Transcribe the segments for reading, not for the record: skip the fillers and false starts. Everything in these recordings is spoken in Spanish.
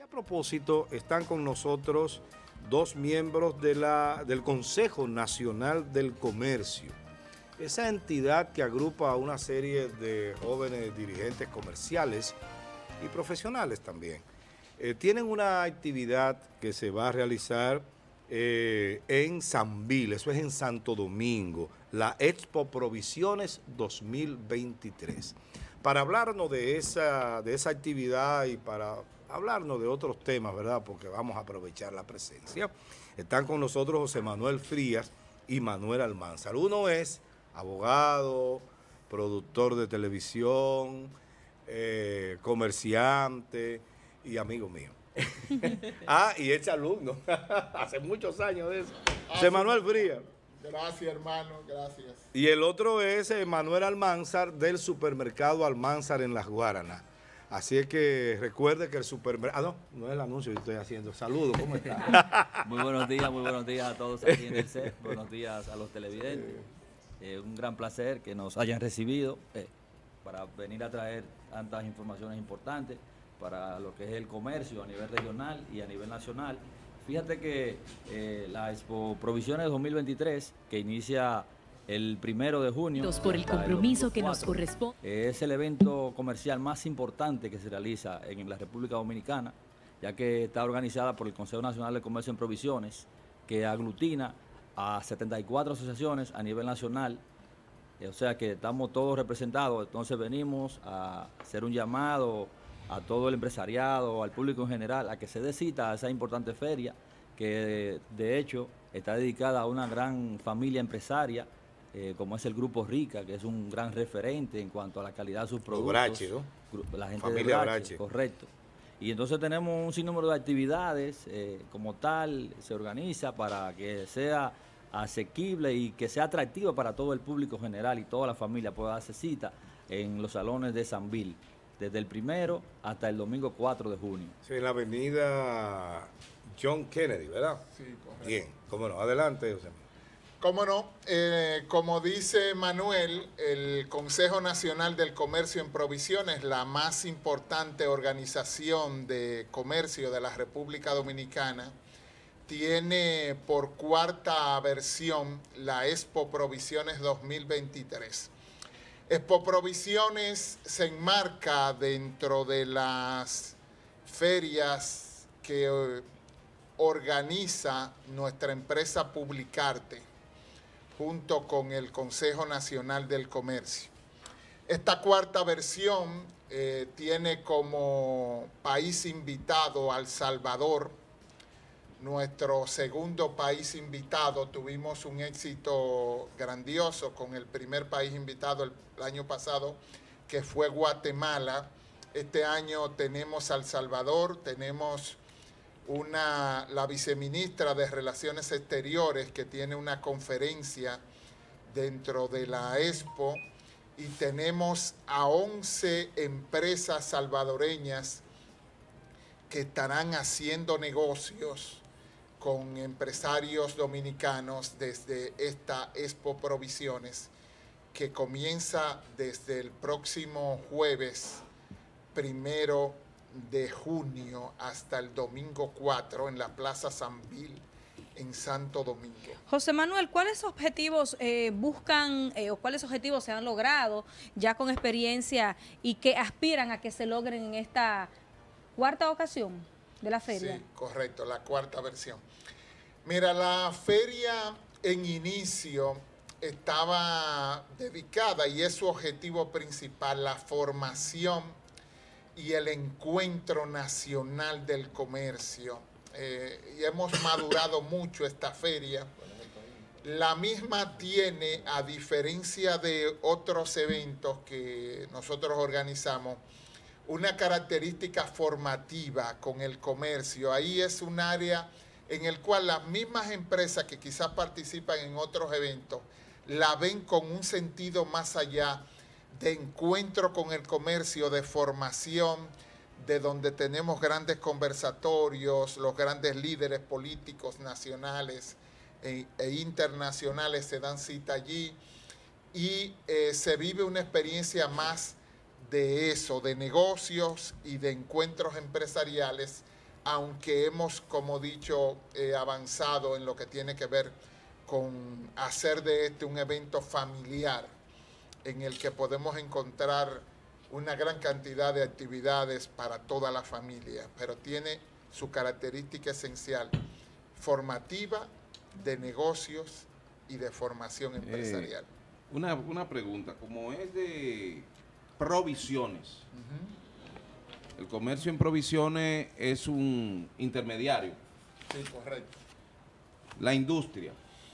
a propósito, están con nosotros dos miembros del Consejo Nacional del Comercio, esa entidad que agrupa a una serie de jóvenes dirigentes comerciales y profesionales también. Tienen una actividad que se va a realizar en Sambil, eso es en Santo Domingo, la Expo Provisiones 2023. Para hablarnos de esa actividad y para hablarnos de otros temas, ¿verdad? Porque vamos a aprovechar la presencia. Están con nosotros José Manuel Frías y Manuel Almanzar. Uno es abogado, productor de televisión, comerciante y amigo mío. Y es alumno, hace muchos años de eso. José Manuel Frías. Gracias, hermano, gracias. Y el otro es Manuel Almanzar, del supermercado Almanzar en Las Guaranas. Así es que recuerde que el supermercado... no es el anuncio que estoy haciendo. Saludos, ¿cómo está? Muy buenos días a todos aquí en el set. Buenos días a los televidentes. Un gran placer que nos hayan recibido para venir a traer tantas informaciones importantes para lo que es el comercio a nivel regional y a nivel nacional. Fíjate que la Expo Provisiones 2023, que inicia el 1 de junio, por el compromiso que nos corresponde, es el evento comercial más importante que se realiza en la República Dominicana, ya que está organizada por el Consejo Nacional de Comercio en Provisiones, que aglutina a 74 asociaciones a nivel nacional. O sea que estamos todos representados. Entonces venimos a hacer un llamado a todo el empresariado, al público en general, a que se dé cita a esa importante feria, que de hecho está dedicada a una gran familia empresaria, como es el Grupo Rica, que es un gran referente en cuanto a la calidad de sus productos. Brache, ¿no? La gente familia de Brache, Brache. Correcto. Y entonces tenemos un sinnúmero de actividades, como tal, se organiza para que sea asequible y que sea atractivo para todo el público general y toda la familia pueda darse cita en los salones de Sambil, desde el 1 hasta el domingo 4 de junio. Sí, en la avenida John Kennedy, ¿verdad? Sí, correcto. Bien, cómo no. Adelante, José. Cómo no, como dice Manuel, el Consejo Nacional del Comercio en Provisiones, la más importante organización de comercio de la República Dominicana, tiene por cuarta versión la Expo Provisiones 2023. Expo Provisiones se enmarca dentro de las ferias que organiza nuestra empresa Publicarte junto con el Consejo Nacional del Comercio. Esta cuarta versión tiene como país invitado a El Salvador, nuestro segundo país invitado. Tuvimos un éxito grandioso con el primer país invitado el año pasado, que fue Guatemala. Este año tenemos a El Salvador, tenemos la viceministra de Relaciones Exteriores que tiene una conferencia dentro de la Expo, y tenemos a 11 empresas salvadoreñas que estarán haciendo negocios con empresarios dominicanos desde esta Expo Provisiones, que comienza desde el próximo jueves 1 de junio hasta el domingo 4 en la Plaza Sambil en Santo Domingo. José Manuel, ¿cuáles objetivos buscan o cuáles objetivos se han logrado ya con experiencia y que aspiran a que se logren en esta cuarta ocasión de la feria? Sí, correcto, la cuarta versión. Mira, la feria en inicio estaba dedicada, y es su objetivo principal, la formación y el encuentro nacional del comercio. Y hemos madurado mucho esta feria. La misma tiene, a diferencia de otros eventos que nosotros organizamos, una característica formativa con el comercio. Ahí es un área en el cual las mismas empresas que quizás participan en otros eventos la ven con un sentido más allá de encuentro con el comercio, de formación, de donde tenemos grandes conversatorios, los grandes líderes políticos nacionales e internacionales se dan cita allí, y se vive una experiencia más de eso, de negocios y de encuentros empresariales aunque hemos, como dicho, avanzado en lo que tiene que ver con hacer de este un evento familiar en el que podemos encontrar una gran cantidad de actividades para toda la familia, pero tiene su característica esencial, formativa, de negocios y de formación empresarial. Una pregunta, como es de provisiones, el comercio en provisiones es un intermediario. Sí, correcto. La industria,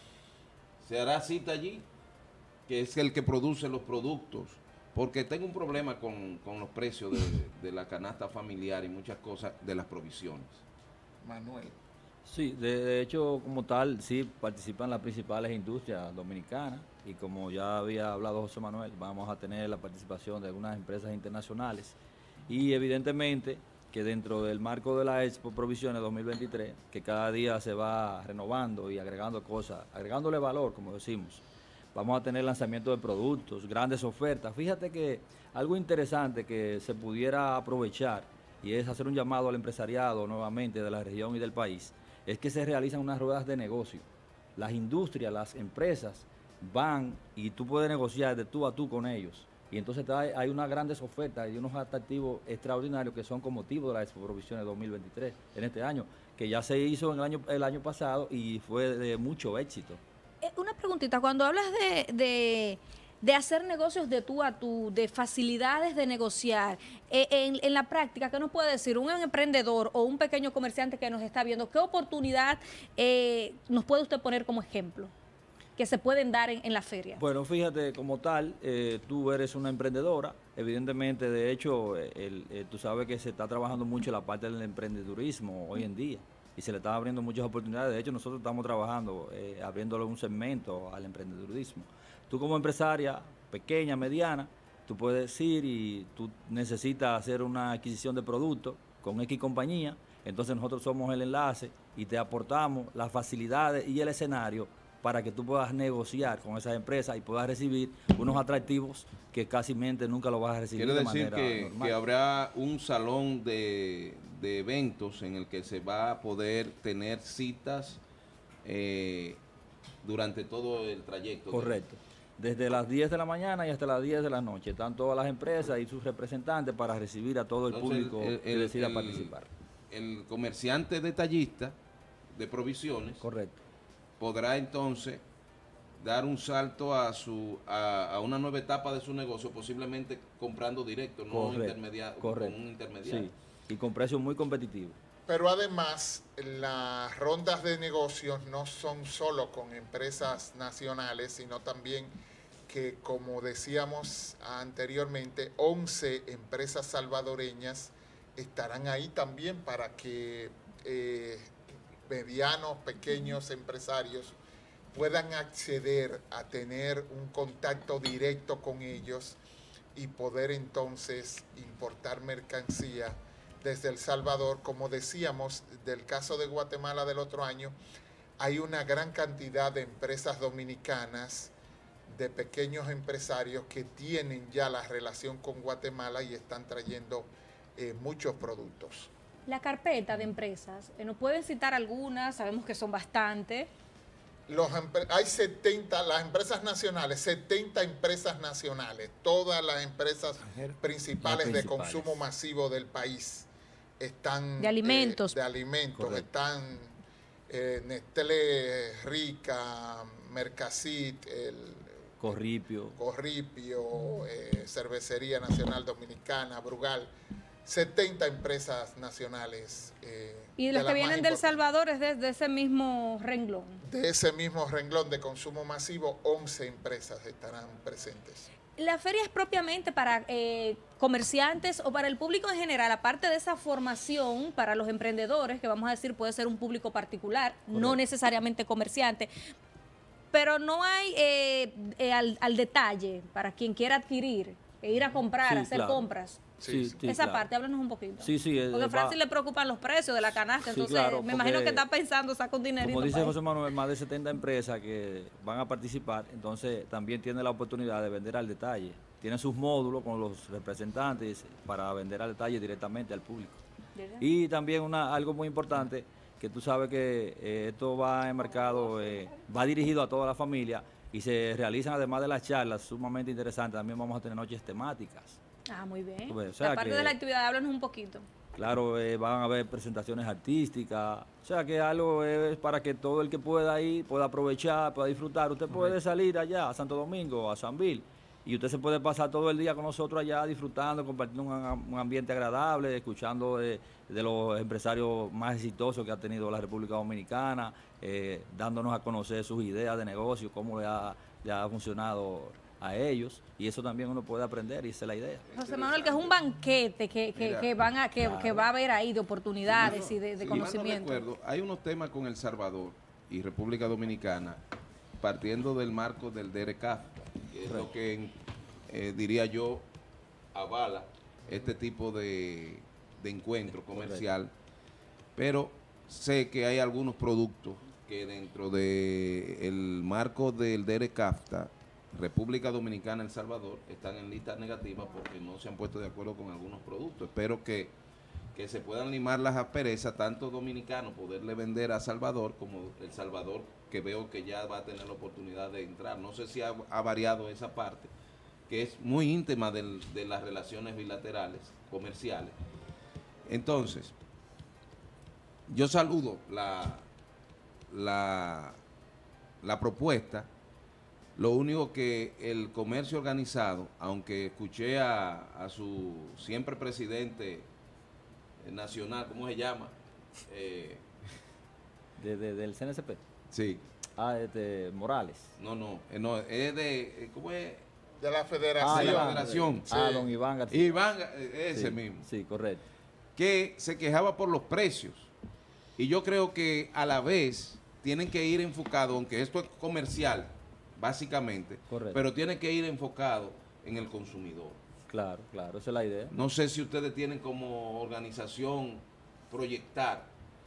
¿se hará cita allí? Que es el que produce los productos. Porque tengo un problema con los precios de la canasta familiar y muchas cosas de las provisiones. Manuel. Sí, de hecho, como tal, sí participan las principales industrias dominicanas y como ya había hablado José Manuel, vamos a tener la participación de algunas empresas internacionales y evidentemente que dentro del marco de la Expo Provisiones 2023, que cada día se va renovando y agregando cosas, agregándole valor, como decimos, vamos a tener lanzamiento de productos, grandes ofertas. Fíjate que algo interesante que se pudiera aprovechar y es hacer un llamado al empresariado nuevamente de la región y del país, es que se realizan unas ruedas de negocio. Las industrias, las empresas van y tú puedes negociar de tú a tú con ellos. Y entonces hay unas grandes ofertas y unos atractivos extraordinarios que son con motivo de la Expo Provisiones 2023 en este año, que ya se hizo en el año pasado y fue de mucho éxito. Una preguntita, cuando hablas de hacer negocios de tú a tú, de facilidades de negociar, en la práctica, ¿qué nos puede decir un emprendedor o un pequeño comerciante que nos está viendo? ¿Qué oportunidad nos puede usted poner como ejemplo que se pueden dar en la feria? Bueno, fíjate, como tal, tú eres una emprendedora, evidentemente, de hecho, tú sabes que se está trabajando mucho la parte del emprendedurismo hoy en día y se le están abriendo muchas oportunidades. De hecho, nosotros estamos trabajando, abriéndole un segmento al emprendedurismo. Tú como empresaria, pequeña, mediana, tú puedes ir y tú necesitas hacer una adquisición de productos con X compañía, entonces nosotros somos el enlace y te aportamos las facilidades y el escenario para que tú puedas negociar con esas empresas y puedas recibir unos atractivos que casi nunca lo vas a recibir de manera normal. Quiere decir que habrá un salón de eventos en el que se va a poder tener citas durante todo el trayecto. Correcto. Desde las 10 de la mañana y hasta las 10 de la noche. Están todas las empresas y sus representantes para recibir a todo el público que decida participar. El comerciante detallista de provisiones, correcto, podrá entonces dar un salto a una nueva etapa de su negocio, posiblemente comprando directo, no con un intermediario. Sí, y con precios muy competitivos. Pero además, las rondas de negocios no son solo con empresas nacionales, sino también que, como decíamos anteriormente, 11 empresas salvadoreñas estarán ahí también para que medianos, pequeños empresarios puedan acceder a tener un contacto directo con ellos y poder entonces importar mercancía desde El Salvador. Como decíamos, del caso de Guatemala del otro año, hay una gran cantidad de empresas dominicanas, de pequeños empresarios que tienen ya la relación con Guatemala y están trayendo muchos productos. La carpeta de empresas, ¿nos pueden citar algunas? Sabemos que son bastantes. Hay 70, las empresas nacionales, 70 empresas nacionales, todas las empresas principales de consumo masivo del país están... De alimentos. Están Nestlé, Rica, Mercasit, Corripio, Cervecería Nacional Dominicana, Brugal, 70 empresas nacionales. Y las que vienen del Salvador es de ese mismo renglón. De ese mismo renglón de consumo masivo, 11 empresas estarán presentes. ¿La feria es propiamente para comerciantes o para el público en general? Aparte de esa formación para los emprendedores, que vamos a decir puede ser un público particular, correcto, no necesariamente comerciante, pero no hay al detalle para quien quiera adquirir e ir a comprar, hacer compras. Esa parte, háblanos un poquito. Porque a Francis le preocupan los precios de la canasta, entonces me imagino que está pensando, saca un dinerito. Como dice José Manuel, más de 70 empresas que van a participar, entonces también tiene la oportunidad de vender al detalle. Tiene sus módulos con los representantes para vender al detalle directamente al público. ¿Verdad? Y también algo muy importante, que tú sabes que esto va enmarcado, va dirigido a toda la familia y se realizan, además de las charlas sumamente interesantes, también vamos a tener noches temáticas. Ah, muy bien. Tú ves, o sea Aparte que- de la actividad, háblanos un poquito. Claro, van a haber presentaciones artísticas, o sea que algo es para que todo el que pueda ir pueda aprovechar, pueda disfrutar. Usted puede salir allá a Santo Domingo, a San Bill, y usted se puede pasar todo el día con nosotros allá disfrutando, compartiendo un ambiente agradable, escuchando de los empresarios más exitosos que ha tenido la República Dominicana, dándonos a conocer sus ideas de negocio, cómo le ha funcionado a ellos, y eso también uno puede aprender, y esa es la idea. José Manuel, que es un banquete que va a haber ahí de oportunidades y de Si mal no conocimiento. recuerdo, hay unos temas con El Salvador y República Dominicana partiendo del marco del DERECAF, que es lo que diría yo avala este tipo de encuentro comercial, pero sé que hay algunos productos que dentro del marco del DERECAFTA, República Dominicana, El Salvador, están en listas negativas porque no se han puesto de acuerdo con algunos productos. Espero que se puedan limar las asperezas, tanto dominicanos poderle vender a Salvador, como El Salvador, que veo que ya va a tener la oportunidad de entrar. No sé si ha variado esa parte, que es muy íntima de las relaciones bilaterales, comerciales. Entonces, yo saludo la propuesta. Lo único que el comercio organizado, aunque escuché a su siempre presidente nacional, ¿cómo se llama? Del CNCP. Sí. Morales. No, es de, ¿cómo es? De la de federación. la federación. Don Iván García. Iván, ese Sí, mismo. Sí, correcto. Que se quejaba por los precios. Y yo creo que a la vez tienen que ir enfocados, aunque esto es comercial, básicamente, Correcto. pero tiene que ir enfocado en el consumidor. Claro, esa es la idea. No sé si ustedes tienen como organización proyectar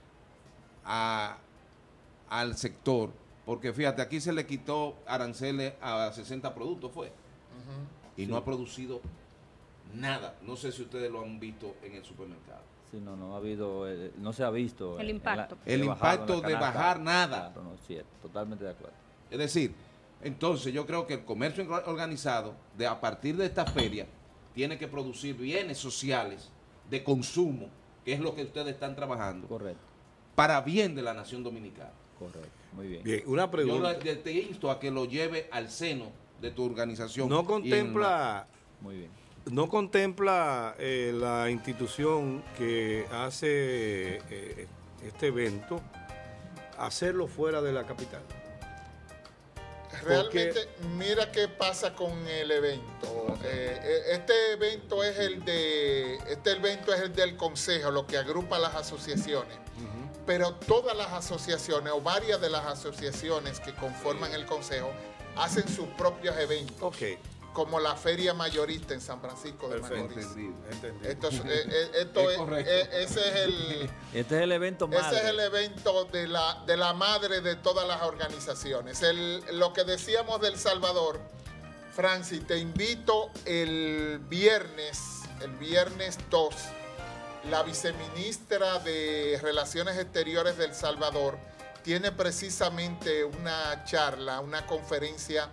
al sector, porque fíjate, aquí se le quitó aranceles a 60 productos, fue, y no ha producido nada. No sé si ustedes lo han visto en el supermercado. Sí, no ha habido, no se ha visto El impacto. El impacto de bajar nada. Claro, no, cierto, totalmente de acuerdo. Es decir, entonces yo creo que el comercio organizado, a partir de esta feria, tiene que producir bienes sociales de consumo, que es lo que ustedes están trabajando, Correcto, para bien de la nación dominicana. correcto, muy bien. Bien, una pregunta. Yo te insto a que lo lleve al seno de tu organización. ¿No contempla, Muy bien. no contempla la institución que hace este evento hacerlo fuera de la capital? Realmente, mira qué pasa con el evento. Este evento es el del consejo, lo que agrupa las asociaciones. Pero todas las asociaciones o varias de las asociaciones que conforman el consejo hacen sus propios eventos. Ok, Como la feria mayorista en San Francisco de perfecto. Macorís. Entendido. Esto Es correcto. Este es el evento más. Ese es el evento de la madre de todas las organizaciones. Lo que decíamos del Salvador, Francis, te invito el viernes 2, la viceministra de Relaciones Exteriores del Salvador tiene precisamente una charla, una conferencia,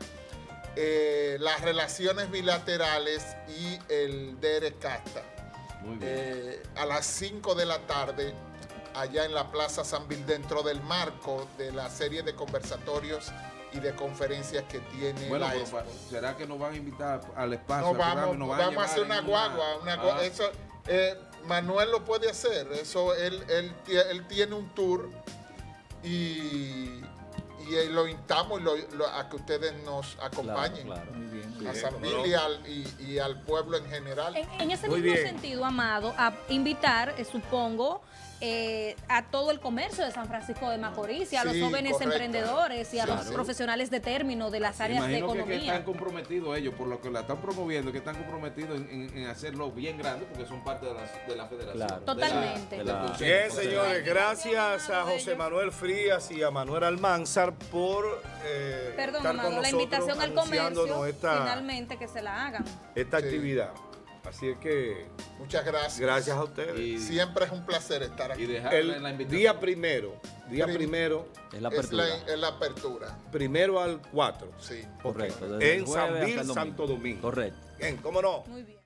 las relaciones bilaterales y el DERECAFTA. Muy bien. A las 5 de la tarde, allá en la Plaza San Bill, dentro del marco de la serie de conversatorios y de conferencias que tiene Bueno, la pero Expo. ¿será que nos van a invitar al espacio? No, al programa, y vamos, nos van vamos a hacer llevar una en guagua. Eso, Manuel lo puede hacer. Eso, él tiene un tour y lo instamos a que ustedes nos acompañen. Claro, muy bien. A San Bill y al pueblo en general. En ese Muy mismo bien. sentido, Amado, a invitar, supongo, a todo el comercio de San Francisco de Macorís y a los Sí, jóvenes correcto. emprendedores y a los Claro. profesionales de término de las áreas de Imagino que están economía. comprometidos ellos, por lo que la están promoviendo, que están comprometidos en hacerlo bien grande, porque son parte de la federación. Claro. Totalmente. De la- consejo. Bien, señores, gracias a José Manuel Frías y a Manuel Almanzar por Perdón, estar con Amado, la nosotros invitación al comercio, anunciándonos finalmente que se la hagan. esta Sí. actividad. Así es que Muchas gracias. gracias a ustedes. Y, Siempre es un placer estar y aquí. dejarle la El invitación. día primero Es la apertura. Es la apertura. primero al 4. Sí. Correcto. desde el En jueves hasta San el Bill, domingo. Santo Domingo. Correcto. Bien, ¿cómo no? Muy bien.